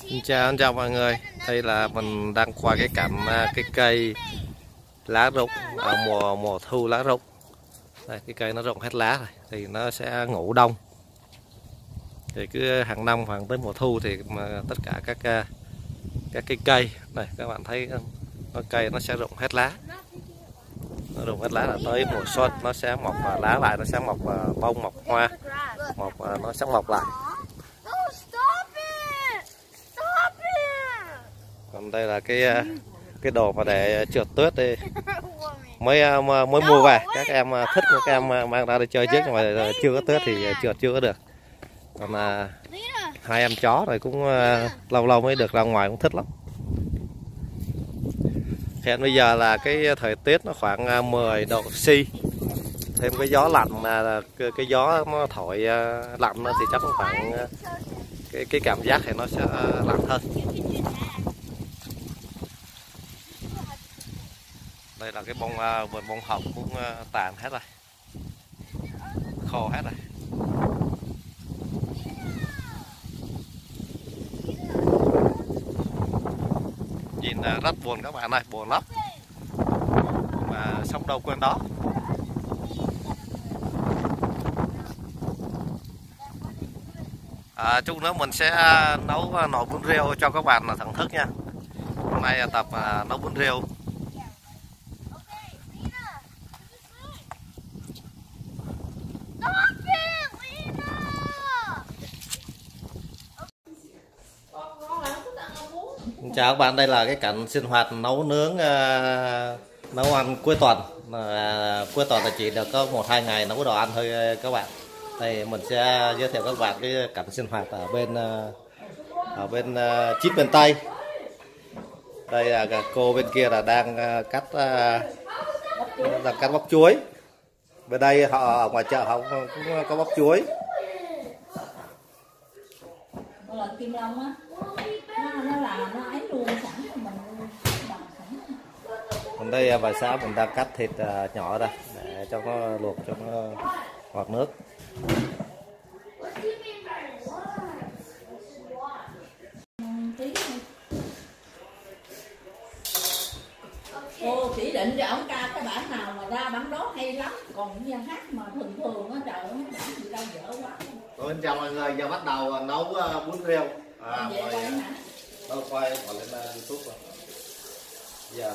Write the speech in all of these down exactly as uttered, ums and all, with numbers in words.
Xin chào, xin chào mọi người. Đây là mình đang qua cái cảnh cái cây lá rụng ở mùa mùa thu lá rụng. Đây, cái cây nó rụng hết lá rồi thì nó sẽ ngủ đông. Thì cứ hàng năm khoảng tới mùa thu thì mà tất cả các các cái cây này các bạn thấy nó cây nó sẽ rụng hết lá. Nó rụng hết lá là tới mùa xuân nó sẽ mọc lá lại, nó sẽ mọc bông, mọc hoa, mọc nó sẽ mọc lại. Còn đây là cái cái đồ mà để trượt tuyết đi mới mới mua về, các em thích các em mang ra để chơi trước, nhưng mà chưa có tuyết thì trượt chưa có được. Còn là hai em chó rồi cũng lâu lâu mới được ra ngoài, cũng thích lắm. Hiện bây giờ là cái thời tiết nó khoảng mười độ C, thêm cái gió lạnh, là cái, cái gió nó thổi lạnh thì chắc cũng khoảng cái cái cảm giác thì nó sẽ lạnh hơn. Đây là cái bông vườn bông hồng cũng tàn hết rồi, khô hết rồi. Nhìn rất buồn các bạn ơi, buồn lắm. Mà sống đâu quên đó. À, chút nữa mình sẽ nấu nồi bún riêu cho các bạn thưởng thức nha. Hôm nay tập nấu bún riêu. Chào các bạn, đây là cái cảnh sinh hoạt nấu nướng uh, nấu ăn cuối tuần. Uh, cuối tuần là chỉ được có một hai ngày nấu đồ ăn thôi các bạn. Đây mình sẽ giới thiệu các bạn cái cảnh sinh hoạt ở bên uh, ở bên uh, chít bên Tây. Đây là cô bên kia là đang uh, cắt uh, đang cắt bắp chuối. Bên đây họ ở ngoài chợ họ cũng có bắp chuối. Kim Long á, nó, nó là nó ấy luôn sẵn mình bằng sẵn. Còn đây bà xã mình đang cắt thịt nhỏ ra để cho nó luộc cho nó ngọt nước. Cô chỉ định cho ông ca cái bản nào mà ra bản đó hay lắm, còn như hát mà thường thường á trời ơi nó bản gì đâu dở quá. Tôi chào mọi người, giờ bắt đầu nấu bún riêu. À, vậy vậy hả? Đâu quay bỏ lên YouTube rồi. Giờ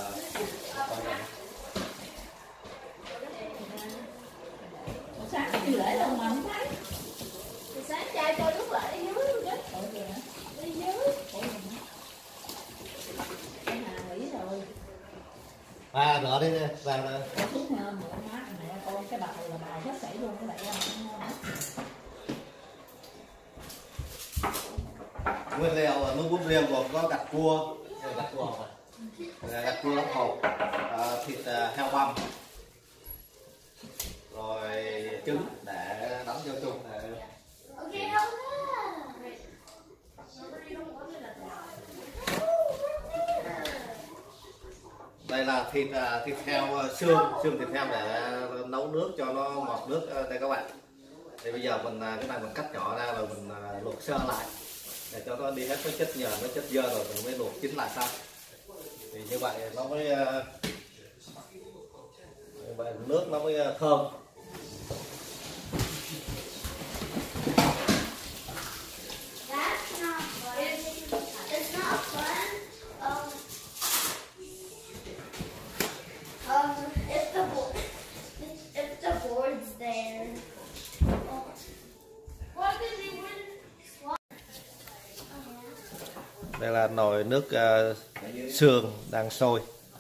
sáng chưa để đâu mà không thấy. Sáng trai coi lúc lại đi dưới luôn chứ. Đi dưới. Cái Hà nghỉ rồi. À, rửa đi ra ra. Thuốc mẹ má mẹ con cái bào là bào hết sảy luôn các bạn. Nguyên liệu nấu bún riêu gồm có gạch cua, gạch cua mà, gạch cua lóc hột, thịt heo băm, rồi trứng để đóng vô chung. Đây là thịt thịt heo xương, xương thịt heo để nấu nước cho nó ngọt nước đây các bạn. Thì bây giờ mình cái này mình cắt nhỏ ra rồi mình luộc sơ lại để cho nó đi hết cái chất nhờn, cái chất dơ rồi mình mới luộc chín lại sau. Thì như vậy nó mới như vậy nước nó mới thơm. Đây là nồi nước uh, xương đang sôi.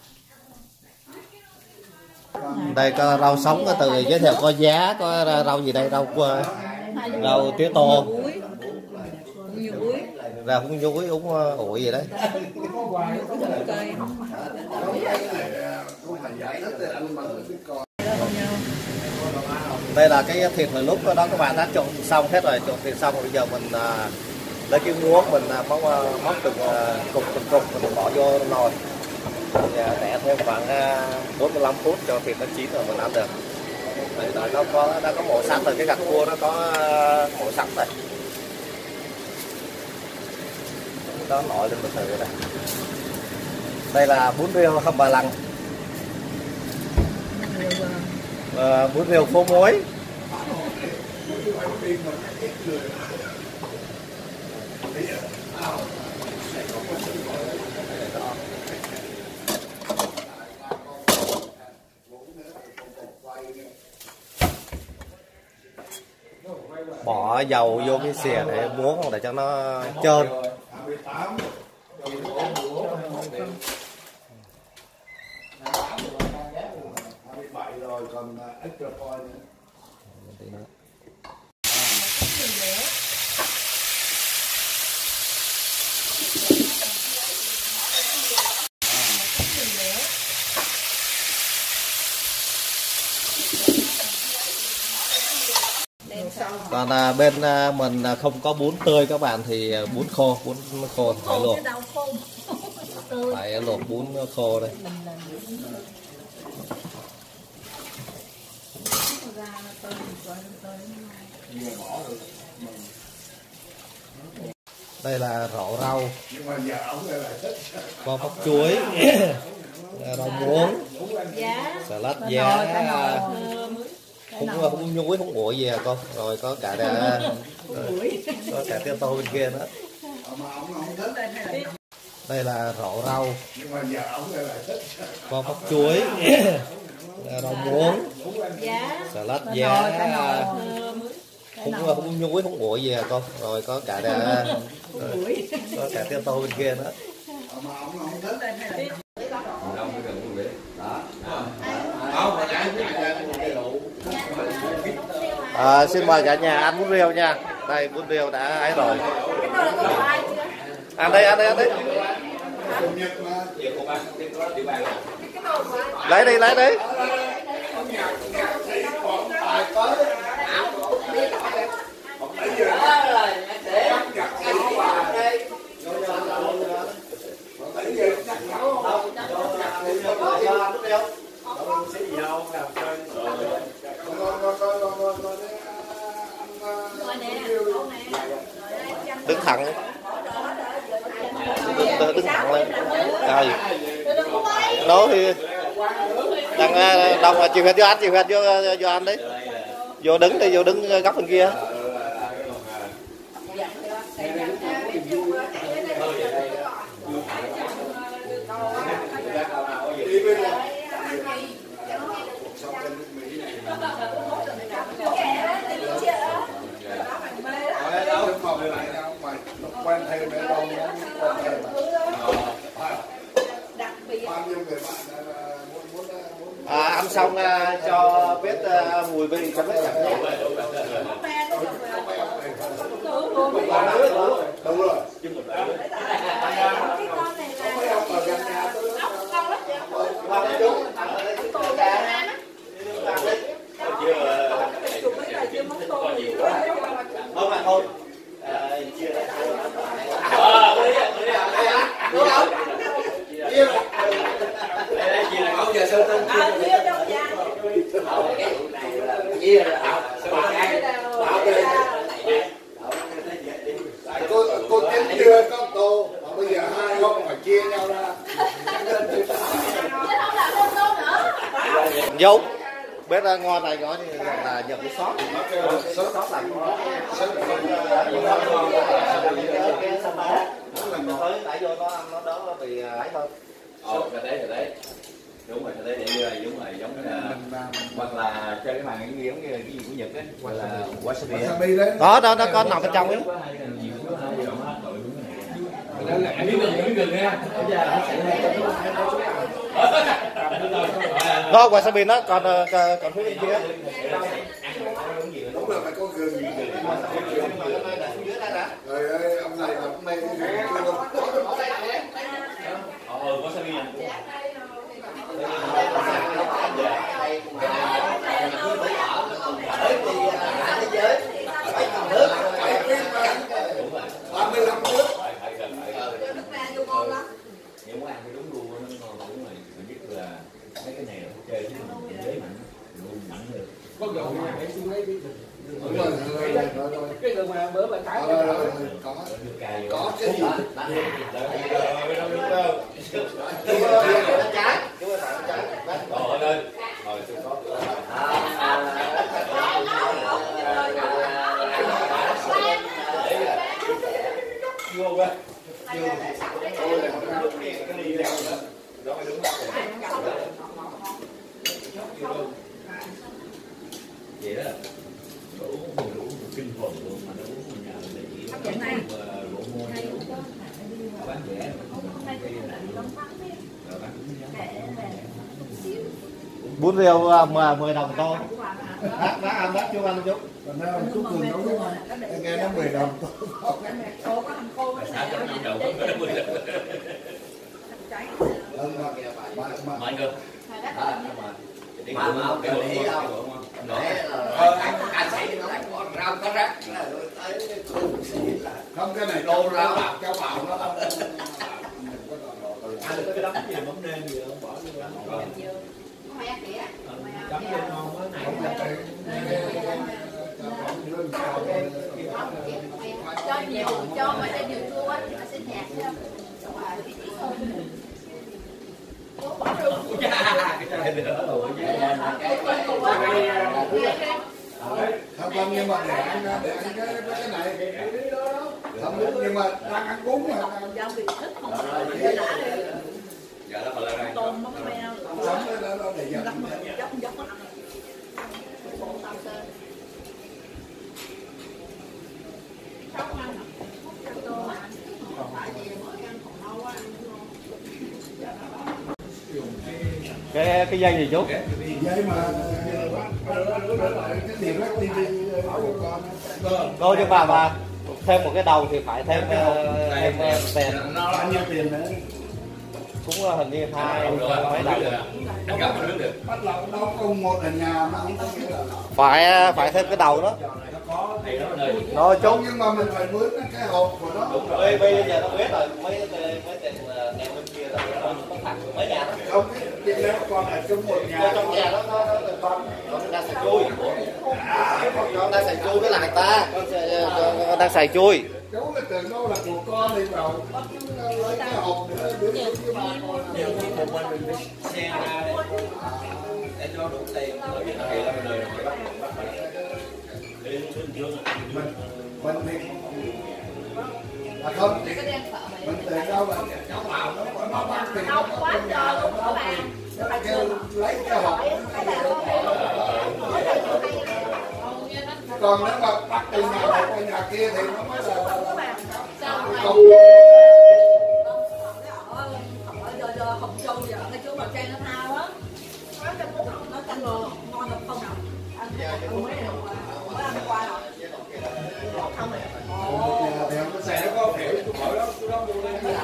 Đây có rau sống, có từ giới thiệu có giá, có rau gì đây, rau rau tía tô, rau húng nhúi, húng ủi gì đấy. Đây là cái thịt hồi lúc đó các bạn đã trộn xong hết rồi, trộn thịt xong rồi bây giờ mình uh, lấy cái muỗng mình móc móc từng cục từng cục mình bỏ vô nồi, để thêm khoảng bốn mươi lăm phút cho thịt nó chín rồi mình ăn được. Đấy, nó có đã có màu sẵn rồi, cái gạch cua nó có màu sẵn rồi. đó nổi lên một thử đây. Đây là bún riêu hầm bà lăng, à, bún riêu phố muối. Bỏ dầu vô cái xìa để muống để cho nó trơn. Rồi còn extra point nữa. Còn à, bên à, mình à, không có bún tươi các bạn thì à, bún khô, bún khô phải luộc, phải luộc bún khô đây. Đây là rau rau, có bắp chuối, rau muống, xà lách giá, không không nhúi không nguội gì à con, rồi có cả đà, có cả tiêu tô bên kia nữa. Đây là rau rau, có bắp chuối, rau muống, xà lách giá, không không nhúi không nguội gì à con, rồi có cả đà, có cả tiêu tô bên kia nữa. À, xin mời cả nhà ăn bún riêu nha. Đây bún riêu đã ấy rồi. Ăn đây, ăn đây, ăn đây. Lấy đi, lấy đi. Đứng thẳng, đứng, đứng thẳng lên. Rồi đó thì đang đông là chịu hết vô ăn, chịu hết vô vô ăn đấy, vô đứng đi, vô đứng góc bên kia. À, ăn xong uh, cho biết uh, mùi vị cho biết cảm giác. Đúng rồi. Không mà thôi. Cô cô tính chưa có tô, mà bây giờ hai không phải chia nhau ra. Dấu bếp ngon này có như là nhập cái sốt, sốt sốt là tới nãy vô nó ăn nó đỡ vì ấy thôi. Ồ, cái đấy, cái đấy. Đúng rồi, cái đấy để như này, đúng rồi, giống như là hoặc là chơi cái màn cái gì giống như cái gì của Nhật ấy, hoặc là wasabi đấy. Đó, đó, nó có nằm bên trong ấy. Anh biết là những người nha. Đó, wasabi nó còn còn phía bên kia. Đúng là phải có gừng. Trời ơi, ông này là ông này Ờ, wasabi nha. ba mươi lăm nước. Những món ăn thì đúng gu nó ngon, đúng rồi. Mình biết là mấy cái này là chơi chứ mình dễ mạnh, luôn mạnh được. Có dầu nha, hãy xin lấy cái Đúng rồi, rồi, rồi, rồi. chưa mà bữa bà cái Ờ, có có cái gì vậy đó đủ đủ kinh khủng luôn mà nó uống nhà để chỉ bộ môn bán rẻ bún riêu mà mười đồng thôi. bác bác ăn bác chưa ăn chút còn đâu chút cường nấu nghe nó mười đồng mạnh cơ mà mà ông để ý không ờ anh anh thấy nó có rau có rác không cái này đô ra bạc cho bảo nó ăn cái đấm gì mắm nêm gì không bỏ vô chấm cho ngon quá này cho nhiều cho mà cho nhiều chua á thì nó sẽ nhạt chứ không không nhưng mà để ăn để ăn cái cái này không biết nhưng mà đang ăn cuốn mà giờ đó mà lên đây tôm mắm meo sống đó nó để dần dốc dốc nó bộ tàu sơn sáu năm tại vì mới ăn còn lâu á cái cái dây gì chú? vậy mà cái tiền đó đi đi bảo con Cô cho bà bà thêm một cái đầu thì phải thêm thêm tiền. nó bao nhiêu tiền nữa Cũng hình như hai mấy đồng. anh cầm nước được bắt đầu đâu cùng một ở nhà mà không có nghĩa là Phải phải thêm cái đầu đó. thì nó nơi Nó chú. nhưng mà mình phải mướn cái hộp của nó Bây bây giờ nó biết rồi mấy mấy tiền nhà bên kia là nó nó thẳng mấy nhà đó. không cái nếu con ở trong một nhà Trong nhà đó nó nó con nó đang xài chui. Con đang xài chui với lại ta. Con đang xài chui. chú là từ nó là của con đi vào lấy cái hộp nữa đưa cho bà con nhiều một mình mình xe ra để cho đủ tiền thì là nơi mình mình thì là không thì mình từ đâu là cháu bảo nó nó bán tiền nó quá trời luôn các bạn nó kêu lấy cái hộp còn nếu mà bắt từ nhà này qua nhà kia thì nó mới là không Hồng Châu giờ cái chú mà trang nó thao á nó canh ngon ngon được không nào ăn mấy này mới ăn qua rồi không rồi thì không có xe nó có kiểu tôi khỏi đó tôi đó mua lên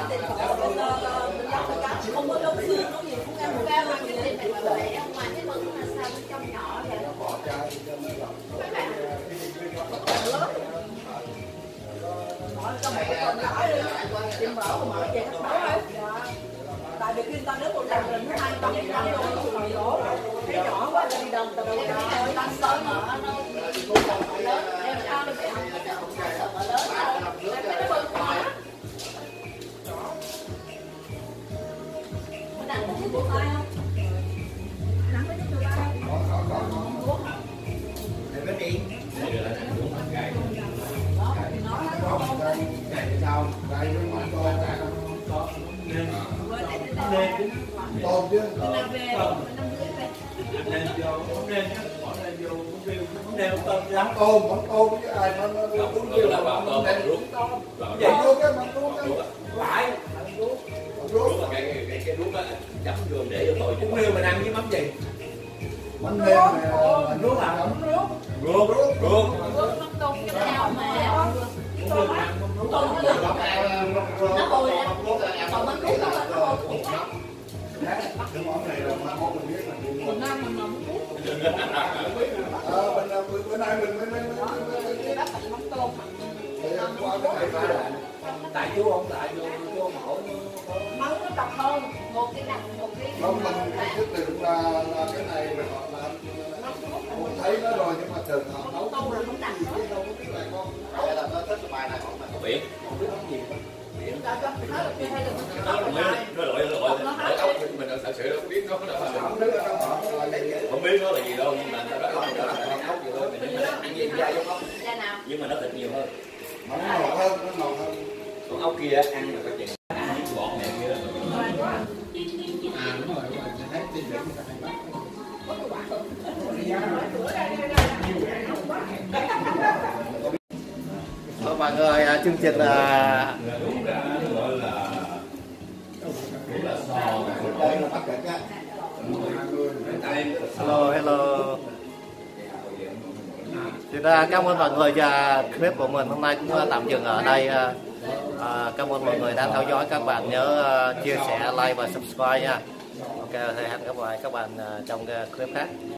không có đông xương nó gì cũng ăn một Bao mà cái thịt này mà để ngoài cái bự mà sao bên trong nhỏ vậy? mọi trong một con nhỏ đi tìm mở của mọi chuyện nó nói tại vì khi ta đến một lần mình hai trăm cái năm rồi lỗ cái nhỏ quá đi đần từ đầu rồi ta sớm mở nó lớn em cho nó cái ăn sợ mở lớn rồi cái nó bự quá nó đặt cái bút tay không nắng cái chút tay để nó đi ngày sau đây với mọi con ta không có nên tôm chứ nên vô không nên bỏ nên vô không nên không nên tôm lắm tôm món tôm chứ ai nó nó uống nhiều là tôm nên uống tôm vậy luôn cái món tôm cái phải ruốc cái cái cái ruốc á chấm vô để cho tôi cũng như mình ăn với mắm gì mắm nêm này ruốc à mắm ruốc ruốc ruốc ruốc mắm tôm cái nào mà tôm tôm nó hồi còn mắm ruốc nó hồi cái món này là món mình biết là Việt Nam mình nồng ờ bên bữa nay mình mới mới mới bắt mắm tôm qua cái này ra tại chú ông tại vô vô mẫu mắm nó độc hơn một cái nặng một cái không mình quyết định là là cái này họ làm mình thấy nó rồi nhưng mà thường họ nấu tôm là không nặng đâu có biết là con nó lội nó lội lội ốc thì mình thật sự không biết nó không biết nó là gì đâu, nhưng mà nó đó là ốc gì thôi, mình ăn gì da giống ốc nhưng mà nó thịt nhiều hơn, nó ngọt hơn, nó ngọt hơn. con ốc kia ăn là có chừng ăn những bọt này kia. À đúng rồi, đúng rồi, thấy tin tưởng người ta hay bắt. Thôi mọi người, chương trình là Đây là bắt kịch á. hello hello. Thì ra cảm ơn mọi người, và clip của mình hôm nay cũng tạm dừng ở đây. À, cảm ơn mọi người đã theo dõi, các bạn nhớ chia sẻ, like và subscribe nha. Ok, hẹn gặp lại các bạn trong clip khác.